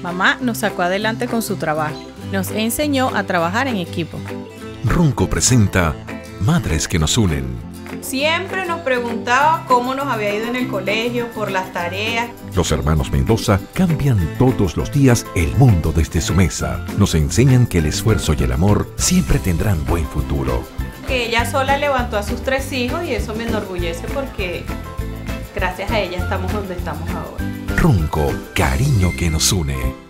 Mamá nos sacó adelante con su trabajo. Nos enseñó a trabajar en equipo. Ronco presenta Madres que nos unen. Siempre nos preguntaba cómo nos había ido en el colegio, por las tareas. Los hermanos Mendoza cambian todos los días el mundo desde su mesa. Nos enseñan que el esfuerzo y el amor siempre tendrán buen futuro. Que ella sola levantó a sus 3 hijos y eso me enorgullece porque gracias a ella estamos donde estamos ahora. Ronco, cariño que nos une.